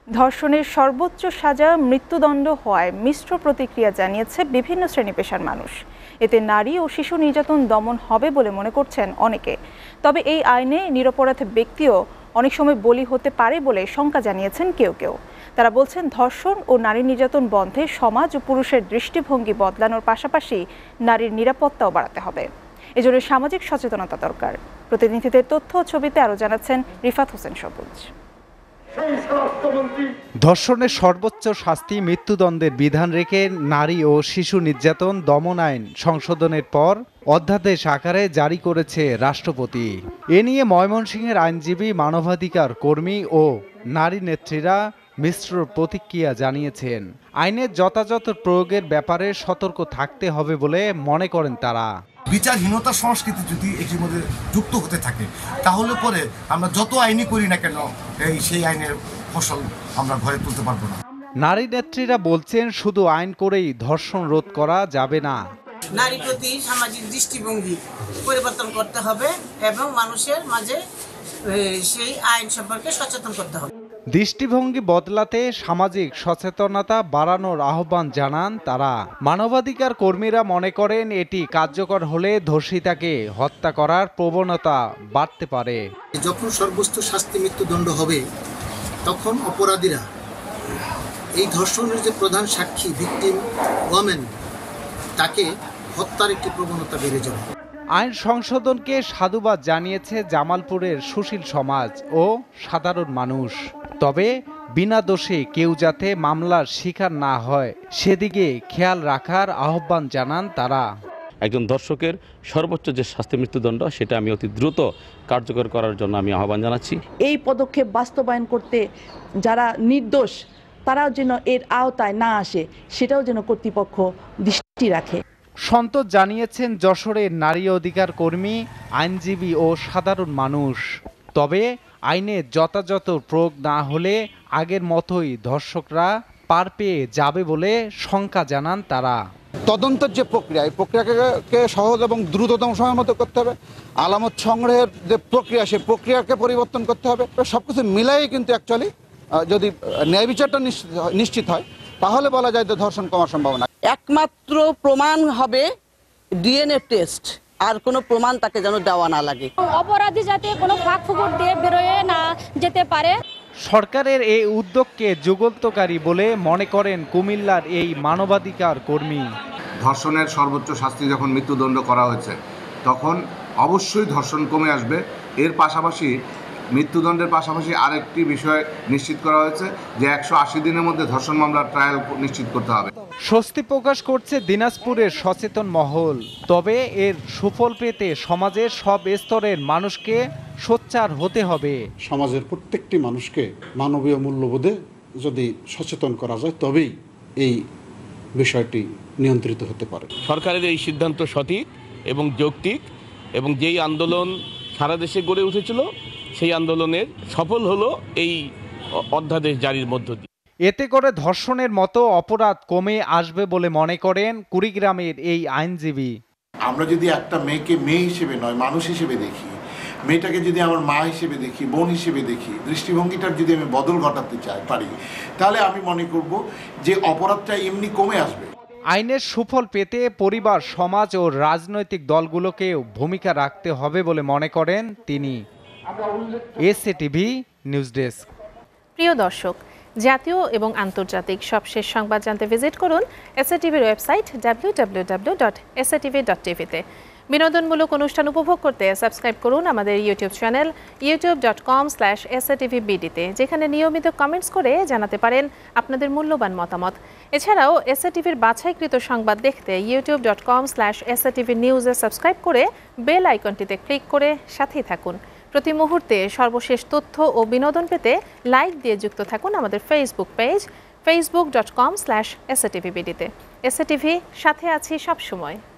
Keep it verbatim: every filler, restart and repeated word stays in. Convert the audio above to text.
ধর্ষণের সর্বোচ্চ সাজা মৃত্যুদণ্ড হওয়ায় মিশ্র প্রতিক্রিয়া জানিয়েছে বিভিন্ন শ্রেণী পেশার মানুষ। এতে নারী ও শিশু নির্যাতন দমন হবে বলে মনে করছেন অনেকে। তবে এই আইনে নিরপরাধ ব্যক্তিও অনেক সময় বলি হতে পারে বলে শঙ্কা জানিয়েছেন কেউ কেউ। তারা বলছেন, ধর্ষণ ও নারী নির্যাতন বন্ধে সমাজ ও পুরুষের দৃষ্টিভঙ্গি বদলানোর পাশাপাশি নারীর নিরাপত্তাও বাড়াতে হবে। এজন্য সামাজিক সচেতনতা দরকার। প্রতিনিধিদের তথ্য ও ছবিতে আরও জানাচ্ছেন রিফাত হোসেন সবুজ। ধর্ষণের সর্বোচ্চ শাস্তি মৃত্যুদণ্ডের বিধান রেখে নারী ও শিশু নির্যাতন দমন আইন সংশোধনের পর অধ্যাদেশ আকারে জারি করেছে রাষ্ট্রপতি। এ নিয়ে ময়মনসিংহের আইনজীবী, মানবাধিকার কর্মী ও নারী নেত্রীরা মিশ্র প্রতিক্রিয়া জানিয়েছেন। আইনের যথাযথ প্রয়োগের ব্যাপারে সতর্ক থাকতে হবে বলে মনে করেন তারা। বিচারহীনতা সংস্কৃতি যদি এটির মধ্যে যুক্ত হতে থাকে, তাহলে পরে আমরা যত আইনই করি না কেন এই সেই আইনের ফসল আমরা ঘরে তুলতে পারবো না। নারী নেত্রীরা বলছেন, শুধু আইন করেই ধর্ষণ রোধ করা যাবে না। নারী প্রতি সামাজিক দৃষ্টিভঙ্গি পরিবর্তন করতে হবে এবং মানুষের মাঝে সেই আইন সম্পর্কে সচেতন করতে হবে। দৃষ্টিভঙ্গি বদলাতে সামাজিক সচেতনতা বাড়ানোর আহ্বান জানান তারা। মানবাধিকার কর্মীরা মনে করেন, এটি কার্যকর হলে ধর্ষিতাকে হত্যা করার প্রবণতা বাড়তে পারে। যখন সর্বোচ্চ শাস্তি মৃত্যুদণ্ড হবে, তখন অপরাধীরা এই ধর্ষণের যে প্রধান সাক্ষী ভিকটিম ওয়ামেন, তাকে হত্যার একটি প্রবণতা বেড়ে যাবে। আইন সংশোধনকে সাধুবাদ জানিয়েছে জামালপুরের সুশীল সমাজ ও সাধারণ মানুষ। তবে বিনা দোষে কেউ যাতে মামলার শিকার না হয় সেদিকে খেয়াল রাখার আহ্বান জানান তারা। একজন দর্শকের সর্বোচ্চ যে শাস্তি মৃত্যুদণ্ড, সেটা আমি অতি দ্রুত কার্যকর করার জন্য আমি আহ্বান জানাচ্ছি। এই পদক্ষেপ বাস্তবায়ন করতে যারা নির্দোষ, তারাও যেন এর আওতায় না আসে, সেটাও যেন কর্তৃপক্ষ দৃষ্টি রাখে। সন্তোষ জানিয়েছেন যশোরের নারী অধিকার কর্মী, আইনজীবী ও সাধারণ মানুষ। তবে আইনে যথাযথ প্রয়োগ না হলে আগের মতোই ধর্ষকরা পার পেয়ে যাবে বলে শঙ্কা জানান তারা। তদন্তের যে প্রক্রিয়া, এই প্রক্রিয়াকে সহজ এবং দ্রুততম সময়ের মতো করতে হবে। আলামত সংগ্রহের যে প্রক্রিয়া, সেই প্রক্রিয়াকে পরিবর্তন করতে হবে। সবকিছু মিলাই কিন্তু অ্যাকচুয়ালি যদি ন্যায় বিচারটা নিশ্চিত হয়, তাহলে বলা যায় যে ধর্ষণ কমার সম্ভাবনা। একমাত্র প্রমাণ হবে ডিএনএ টেস্ট, আর কোনো প্রমাণ তাকে যেন দেওয়া না লাগে। অপরাধী যাতে কোনো ফাঁক ফুকর দিয়ে বেরোয় না যেতে পারে। সরকারের এই উদ্যোগকে যুগান্তকারী বলে মনে করেন কুমিল্লার এই মানবাধিকার কর্মী। ধর্ষণের সর্বোচ্চ শাস্তি যখন মৃত্যুদণ্ড করা হয়েছে, তখন অবশ্যই ধর্ষণ কমে আসবে। এর পাশাপাশি মৃত্যুদণ্ডের পাশাপাশি আরেকটি বিষয় নিশ্চিত করা হয়েছে যে একশো আশি দিনের মধ্যে ধর্ষণ মামলার ট্রায়াল নিশ্চিত করতে হবে। স্বস্তি প্রকাশ করছে দিনাজপুরের সচেতন মহল। তবে এর সুফল পেতে সমাজের সব স্তরের মানুষকে সোচ্চার হতে হবে। সমাজের প্রত্যেকটি মানুষকে মানবীয় মূল্যবোধে যদি সচেতন করা যায়, তবেই এই বিষয়টি নিয়ন্ত্রিত হতে পারে। সরকারের এই সিদ্ধান্ত সঠিক এবং যৌক্তিক, এবং যেই আন্দোলন সারা দেশে গড়ে উঠেছিল, সেই আন্দোলনের সফল হলো এই অধ্যাদেশ জারির মধ্য দিয়ে। এতে করে ধর্ষণের মতো অপরাধ কমে আসবে বলে মনে করেন কুড়িগ্রামের এই আইনজীবী। আমরা যদি একটা মেয়েকে মেয়ে হিসেবে নয়, মানুষ হিসেবে দেখি, মেয়েটাকে যদি আমার মা হিসেবে দেখি, বোন হিসেবে দেখি, দৃষ্টিভঙ্গিটার যদি আমি বদল ঘটাতে চাই পারি, তাহলে আমি মনে করব যে অপরাধটা এমনি কমে আসবে। আইনের সুফল পেতে পরিবার, সমাজ ও রাজনৈতিক দলগুলোকেও ভূমিকা রাখতে হবে বলে মনে করেন তিনি। SATV news desk. প্রিয় দর্শক, জাতীয় এবং আন্তর্জাতিক সবশেষ সংবাদ জানতে ভিজিট করুন এসএটিভির website W W W dot S A T V dot টিভিতে। বিনোদনমূলক অনুষ্ঠান উপভোগ করতে সাবস্ক্রাইব করুন আমাদের YouTube channel YouTube dot com slash S A T V বিডিতে, যেখানে নিয়মিত কমেন্টস করে জানাতে পারেন আপনাদের মূল্যবান মতামত। এছাড়াও এসএটিভির বাছাইকৃত সংবাদ দেখতে YouTube dot com slash S A T V নিউজে সাবস্ক্রাইব করে বেল আইকনটিতে ক্লিক করে সাথেই থাকুন। প্রতি মুহূর্তে সর্বশেষ তথ্য ও বিনোদন পেতে লাইক দিয়ে যুক্ত থাকুন আমাদের Facebook page Facebook dot com slash S A T V বিডিতে। এস এ টি ভি, সাথে আছি সবসময়।